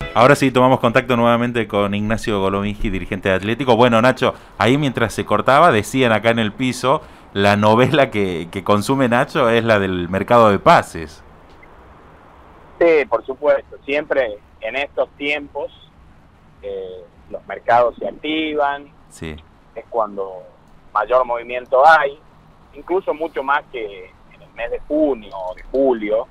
Ahora sí, tomamos contacto nuevamente con Ignacio Golominski, dirigente de Atlético. Bueno, Nacho, ahí mientras se cortaba, decían acá en el piso, la novela que consume Nacho es la del mercado de pases. Sí, por supuesto. Siempre en estos tiempos los mercados se activan, Sí, es cuando mayor movimiento hay, incluso mucho más que en el mes de junio o de julio.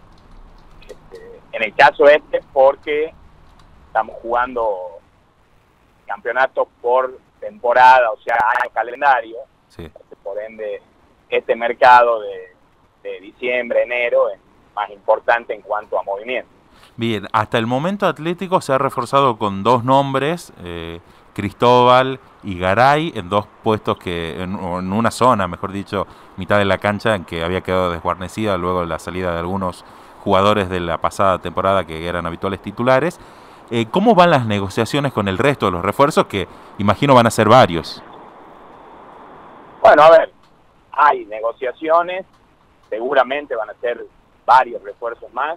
En el caso porque estamos jugando campeonatos por temporada, o sea, año calendario, sí. por ende este mercado de diciembre, enero es más importante en cuanto a movimiento. Bien, hasta el momento Atlético se ha reforzado con dos nombres, Cristóbal y Garay, en dos puestos en una zona, mejor dicho, mitad de la cancha, en que había quedado desguarnecida luego de la salida de algunos jugadores de la pasada temporada que eran habituales titulares. ¿Cómo van las negociaciones con el resto de los refuerzos, que imagino van a ser varios? Bueno, a ver, hay negociaciones, seguramente van a ser varios refuerzos más.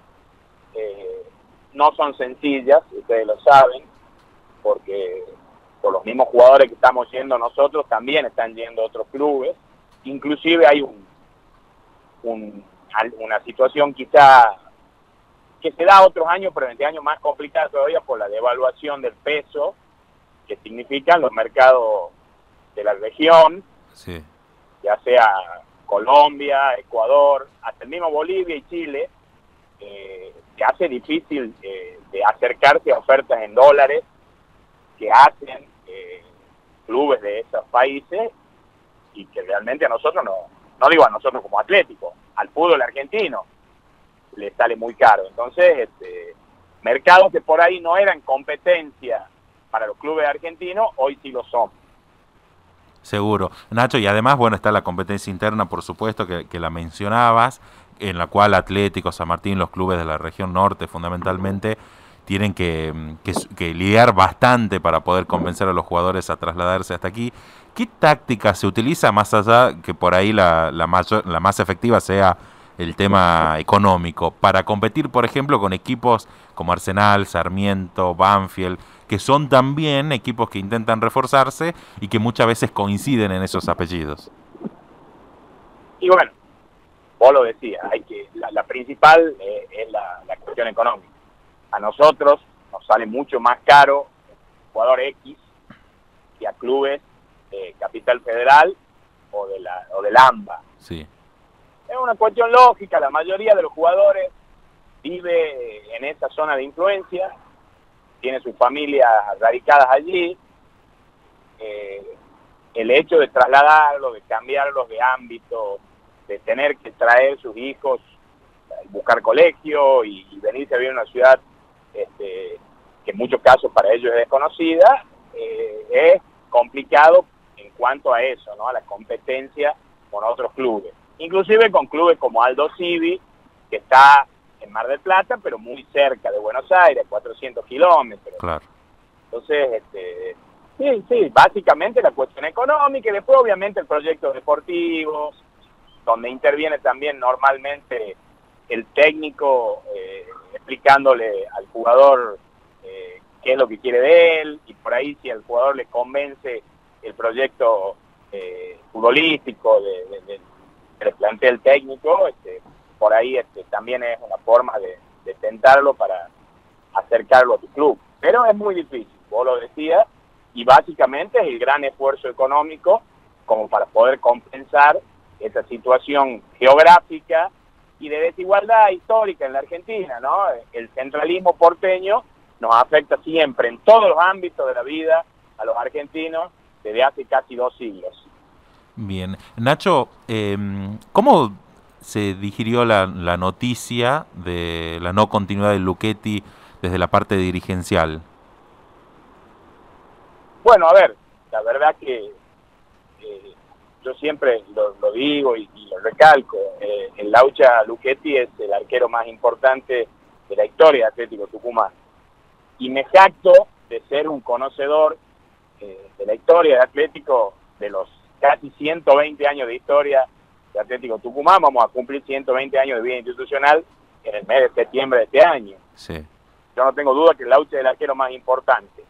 No son sencillas, ustedes lo saben, porque por los mismos jugadores que estamos yendo nosotros, también están yendo otros clubes. Inclusive hay una situación quizá que se da otros años, pero en este año más complicada todavía por la devaluación del peso, que significan los mercados de la región, Sí. ya sea Colombia, Ecuador, hasta el mismo Bolivia y Chile, que hace difícil de acercarse a ofertas en dólares que hacen clubes de esos países y que realmente a nosotros no digo a nosotros como Atlético, al fútbol argentino le sale muy caro. Entonces, mercados que por ahí no eran competencia para los clubes argentinos, hoy sí lo son. Seguro. Nacho, y además, bueno, está la competencia interna, por supuesto, que la mencionabas, en la cual Atlético, San Martín, los clubes de la región norte, fundamentalmente, tienen que lidiar bastante para poder convencer a los jugadores a trasladarse hasta aquí. ¿Qué táctica se utiliza, más allá que por ahí la más efectiva sea el tema económico, para competir, por ejemplo, con equipos como Arsenal, Sarmiento, Banfield, que son también equipos que intentan reforzarse y que muchas veces coinciden en esos apellidos? Y bueno, vos lo decías, la principal es la cuestión económica. A nosotros nos sale mucho más caro un jugador X que a clubes de Capital Federal o del AMBA. Sí, Es una cuestión lógica, la mayoría de los jugadores vive en esa zona de influencia, tiene sus familias radicadas allí. El hecho de trasladarlo, de cambiarlos de ámbito, de tener que traer sus hijos, buscar colegio y venirse a vivir en una ciudad que en muchos casos para ellos es desconocida, es complicado en cuanto a eso, ¿no? A la competencia con otros clubes. Inclusive con clubes como Aldo Civi, que está en Mar del Plata, pero muy cerca de Buenos Aires, 400 kilómetros. claro. Entonces, sí, básicamente la cuestión económica y después obviamente el proyecto deportivo, donde interviene también normalmente el técnico explicándole al jugador qué es lo que quiere de él, y por ahí si al jugador le convence el proyecto futbolístico que le plantea el técnico, por ahí también es una forma de tentarlo para acercarlo a tu club. Pero es muy difícil, vos lo decías, y básicamente es el gran esfuerzo económico como para poder compensar esa situación geográfica y de desigualdad histórica en la Argentina, ¿no? El centralismo porteño nos afecta siempre, en todos los ámbitos de la vida, a los argentinos desde hace casi 2 siglos. Bien. Nacho, ¿cómo se digirió la noticia de la no continuidad de Luchetti desde la parte dirigencial? Bueno, a ver, la verdad que yo siempre lo digo y lo recalco, el Laucha Luchetti es el arquero más importante de la historia de Atlético Tucumán. Y me jacto de ser un conocedor de la historia de Atlético, de los casi 120 años de historia de Atlético Tucumán. Vamos a cumplir 120 años de vida institucional en el mes de septiembre de este año. Sí. yo no tengo duda que Laucha es el arquero más importante.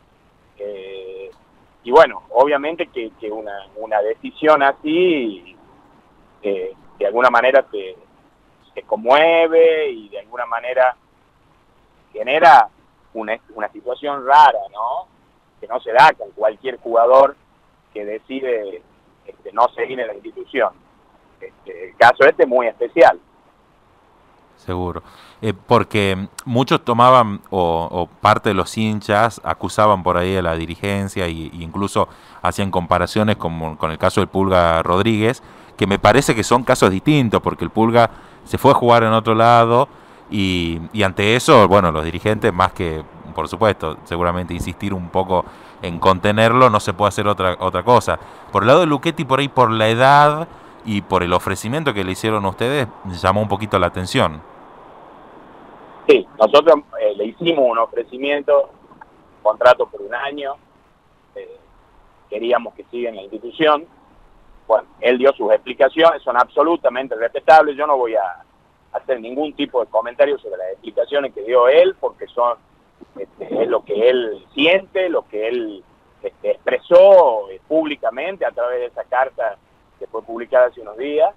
Y bueno, obviamente que una decisión así de alguna manera te conmueve y de alguna manera genera una situación rara, ¿no? Que no se da con cualquier jugador que decide no seguir en la institución. El caso es muy especial. Seguro. Porque muchos tomaban, o parte de los hinchas acusaban por ahí a la dirigencia y incluso hacían comparaciones con el caso del Pulga Rodríguez, que me parece que son casos distintos, porque el Pulga se fue a jugar en otro lado y ante eso, bueno, los dirigentes, más que, por supuesto, seguramente insistir un poco en contenerlo, no se puede hacer otra cosa. Por el lado de Luchetti, por ahí, por la edad y por el ofrecimiento que le hicieron a ustedes, llamó un poquito la atención. Sí, nosotros le hicimos un ofrecimiento, contrato por 1 año, queríamos que siga en la institución. Bueno, él dio sus explicaciones, son absolutamente respetables. Yo no voy a hacer ningún tipo de comentario sobre las explicaciones que dio él, porque es lo que él siente, lo que él expresó públicamente a través de esa carta que fue publicada hace unos días.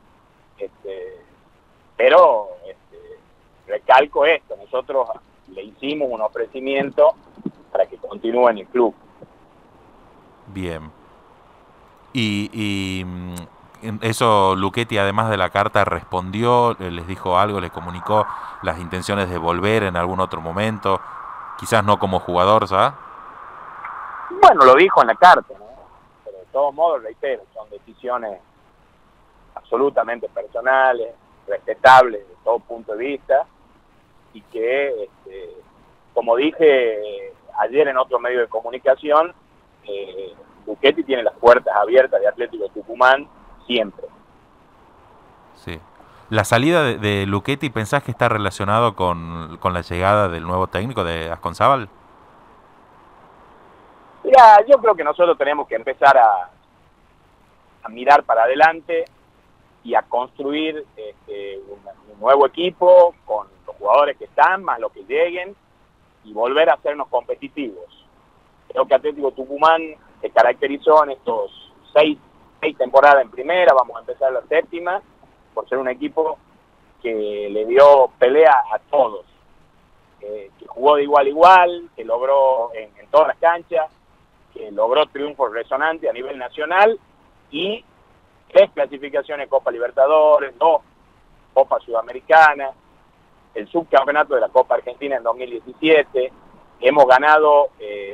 Pero recalco esto, nosotros le hicimos un ofrecimiento para que continúe en el club. Bien. Y eso Luchetti, además de la carta, respondió, les dijo algo, les comunicó las intenciones de volver en algún otro momento, quizás no como jugador, ¿sabes? Bueno, lo dijo en la carta, ¿no? Pero de todos modos, reitero, son decisiones absolutamente personales, respetables de todo punto de vista, y que, como dije ayer en otro medio de comunicación, Luchetti tiene las puertas abiertas de Atlético Tucumán siempre. Sí. La salida de Luchetti, ¿pensás que está relacionado con la llegada del nuevo técnico de Asconzábal? Mira, yo creo que nosotros tenemos que empezar a mirar para adelante y a construir un nuevo equipo con los jugadores que están, más los que lleguen, y volver a hacernos competitivos. Creo que Atlético Tucumán se caracterizó en estos seis temporadas en primera, vamos a empezar la 7ª, por ser un equipo que le dio pelea a todos, que jugó de igual a igual, que logró en todas las canchas, que logró triunfos resonantes a nivel nacional y 3 clasificaciones Copa Libertadores, 2 Copa Sudamericana, el subcampeonato de la Copa Argentina en 2017, hemos ganado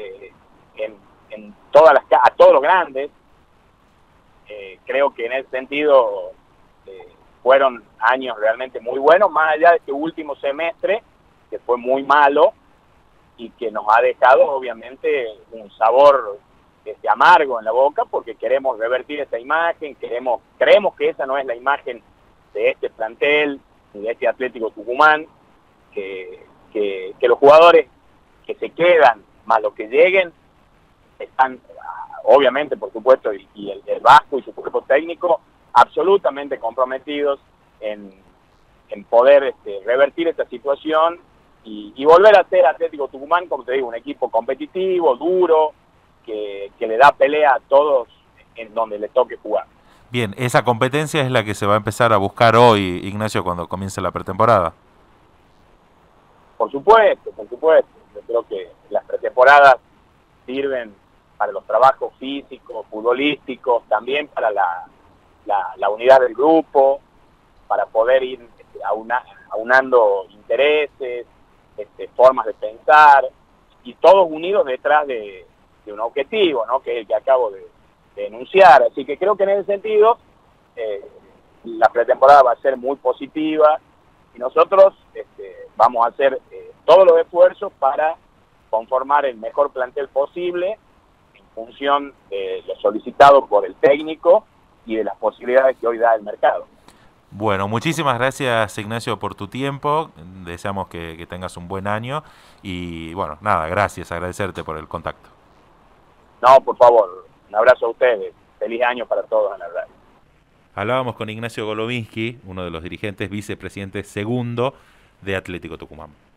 en a todos los grandes. Creo que en ese sentido fueron años realmente muy buenos, más allá de este último semestre, que fue muy malo y que nos ha dejado obviamente un sabor amargo en la boca, porque queremos revertir esa imagen, creemos que esa no es la imagen de este plantel, ni de este Atlético Tucumán, que los jugadores que se quedan, más los que lleguen, están obviamente, por supuesto, y el Vasco y su cuerpo técnico, absolutamente comprometidos en poder revertir esta situación y volver a ser Atlético Tucumán, como te digo, un equipo competitivo, duro, que le da pelea a todos en donde le toque jugar. Bien, esa competencia es la que se va a empezar a buscar hoy, Ignacio, cuando comience la pretemporada. Por supuesto. Yo creo que las pretemporadas sirven para los trabajos físicos, futbolísticos, también para la unidad del grupo, para poder ir aunando intereses, formas de pensar, y todos unidos detrás de un objetivo, ¿no? Que es el que acabo de enunciar. Así que creo que en ese sentido la pretemporada va a ser muy positiva y nosotros vamos a hacer todos los esfuerzos para conformar el mejor plantel posible en función de lo solicitado por el técnico y de las posibilidades que hoy da el mercado. Bueno, muchísimas gracias, Ignacio, por tu tiempo. Deseamos que tengas un buen año y bueno, nada, gracias, agradecerte por el contacto. No, por favor, un abrazo a ustedes. Feliz año para todos en la radio. Hablábamos con Ignacio Golovinsky, uno de los dirigentes, vicepresidente segundo de Atlético Tucumán.